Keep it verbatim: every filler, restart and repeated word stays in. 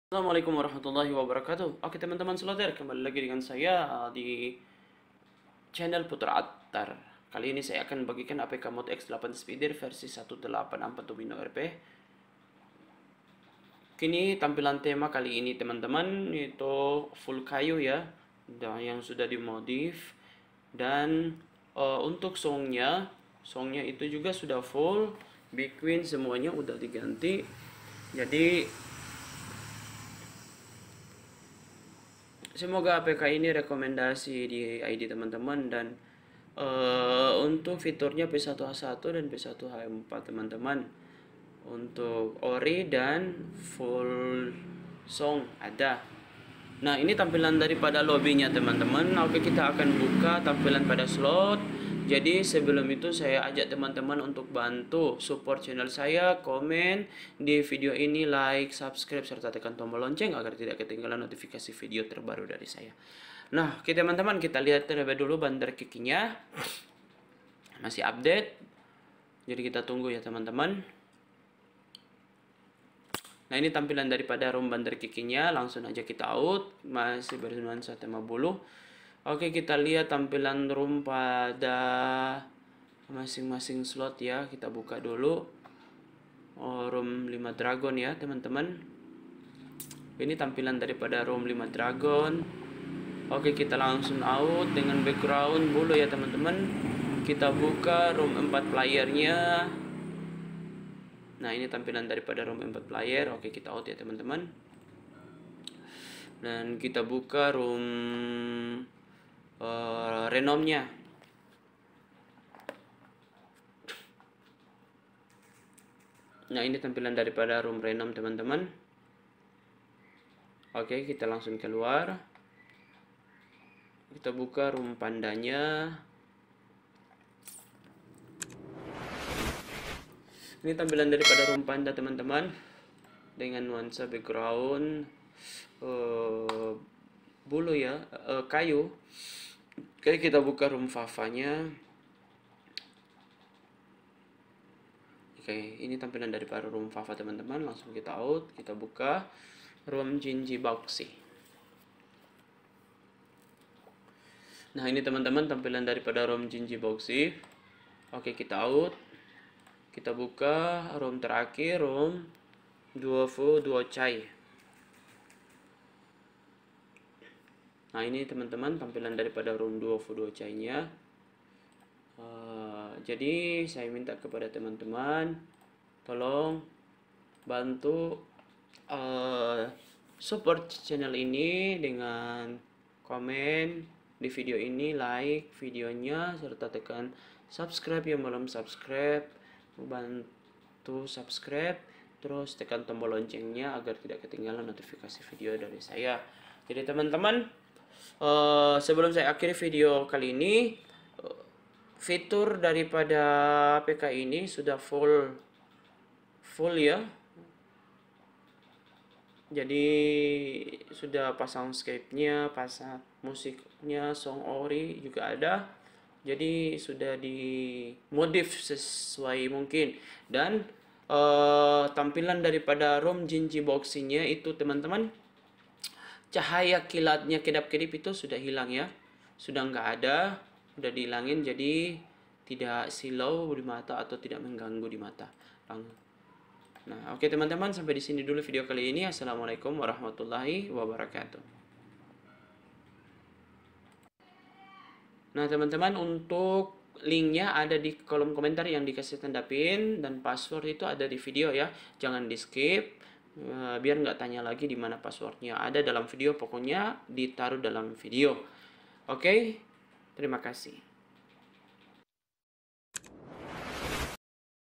Assalamualaikum warahmatullahi wabarakatuh. Oke teman-teman seloter, kembali lagi dengan saya uh, di channel Putra Attar. Kali ini saya akan bagikan A P K Mod X delapan Speeder versi satu titik delapan empat Domino R P. Kini tampilan tema kali ini teman-teman itu full kayu ya, yang sudah dimodif. Dan uh, untuk songnya, songnya itu juga sudah full, big queen semuanya udah diganti. Jadi semoga A P K ini rekomendasi di I D teman-teman. Dan uh, untuk fiturnya P satu H satu dan P satu H empat teman-teman. Untuk ori dan full song ada. Nah, ini tampilan daripada lobbynya teman-teman. Oke, kita akan buka tampilan pada slot. Jadi sebelum itu saya ajak teman-teman untuk bantu support channel saya, komen di video ini, like, subscribe, serta tekan tombol lonceng agar tidak ketinggalan notifikasi video terbaru dari saya. Nah, oke teman-teman, kita lihat terlebih dulu bandar kikinya. Masih update. Jadi kita tunggu ya teman-teman. Nah, ini tampilan daripada room bandar kikinya. Langsung aja kita out. Masih bernuansa tema bulu. Oke, kita lihat tampilan room pada masing-masing slot ya. Kita buka dulu. Oh, room lima dragon ya teman-teman. Ini tampilan daripada room lima dragon. Oke, kita langsung out dengan background bulu ya teman-teman. Kita buka room empat playernya. Nah, ini tampilan daripada room empat player. Oke, kita out ya teman-teman. Dan kita buka room uh, renomnya. Nah, ini tampilan daripada room renom teman-teman. Oke, kita langsung keluar. Kita buka room pandanya. Ini tampilan daripada room panda teman-teman, dengan nuansa background uh, bulu ya, uh, kayu. Oke, kita buka room Vavanya. Oke, ini tampilan daripada room Vava teman-teman. Langsung kita out. Kita buka room Jinji Boxy. Nah, ini teman-teman tampilan daripada room Jinji Boxy. Oke, kita out. Kita buka room terakhir, room Duofu Duo Chai. Nah, ini teman-teman tampilan daripada room Duofu Duo Chai-nya. Uh, jadi saya minta kepada teman-teman, tolong bantu uh, support channel ini dengan komen di video ini, like videonya, serta tekan subscribe yang belum subscribe. Bantu subscribe, terus tekan tombol loncengnya agar tidak ketinggalan notifikasi video dari saya. Jadi teman-teman, uh, sebelum saya akhiri video kali ini, uh, fitur daripada A P K ini sudah full full ya. Jadi sudah pasang scape-nya, pasang musiknya, song ori juga ada. Jadi sudah dimodif sesuai mungkin. Dan uh, tampilan daripada ROM Jinji Boxy-nya itu teman-teman, cahaya kilatnya kedap-kedip itu sudah hilang ya. Sudah nggak ada, udah dihilangin, jadi tidak silau di mata atau tidak mengganggu di mata. Nah, oke teman-teman, sampai di sini dulu video kali ini. Assalamualaikum warahmatullahi wabarakatuh. Nah teman-teman, untuk linknya ada di kolom komentar yang dikasih tanda pin, dan password itu ada di video ya, jangan di skip biar nggak tanya lagi di mana passwordnya. Ada dalam video, pokoknya ditaruh dalam video. Oke, terima kasih.